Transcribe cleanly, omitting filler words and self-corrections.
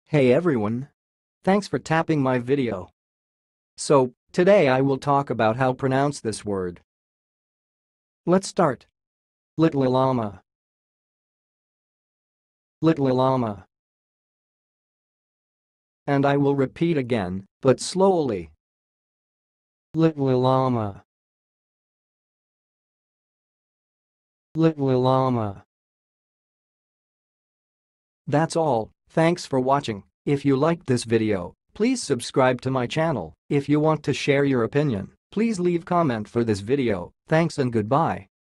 Hey everyone! Thanks for tapping my video. So, today I will talk about how pronounce this word. Let's start. Llittlellama. Llittlellama. And I will repeat again, but slowly. Llittlellama. Llittlellama. That's all, thanks for watching. If you liked this video, please subscribe to my channel. If you want to share your opinion, please leave comment for this video. Thanks and goodbye.